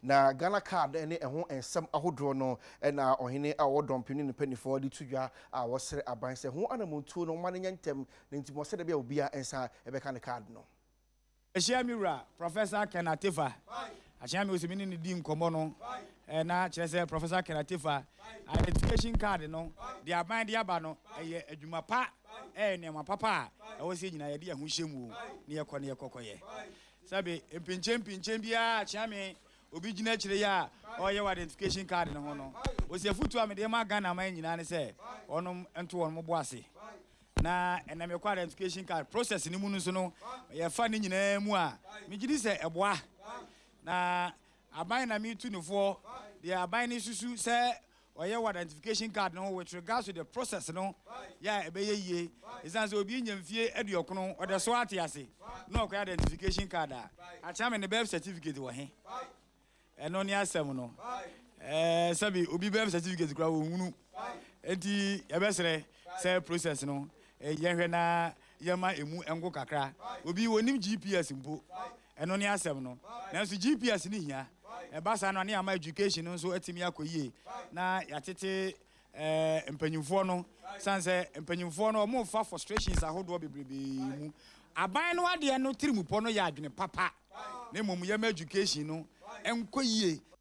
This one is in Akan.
na Ghana card ene eho ensem ahodro no na ohene a wo Dompim ne penifo de tudwa a wo sere aban se ho anamontuo no mane nyantem ne ntimo sede bia obia ensa ebeka ne card no Eshia Mira Professor Kenatifa Ashia mi osimini ni di nkomo no na kire se Professor Kenatifa identification card no the aban de aba no eye adwuma pa ne ma papa e wo se nyina ye de ho hyemu ne ye kone ye kokoye sabe empinchem bia Ashia mi obi gina kire ya oye identification card no ho no wo se futu am de ma Ghana man nyina ne se onom ento won mo boase na ename kwa identification card process ni mu no so no ye fa ni nyina mu a me gidi se eboa na aban na me tu nefo the aban ni susu se oye identification card no with regards to the process no ya ebeye yie isan se obi nyamfie aduokono o de so ate ase no kwa identification card a cha me ne birth certificate wo he eno ni asem no sabi obi birth certificate kwa wo hunu enti ebesere se process no yehwe na yema emu engo kakra obi wonim GPS mpo eno ni asem no nanso GPS ni hia basa no ne ama education no so atimi akoyie na yatete empanyimfo no sanse empanyimfo no mo fa frustrations ahodo bebrebe mu aban no ade no tirimupo no ya adwene papa na mom yema education no enkoyie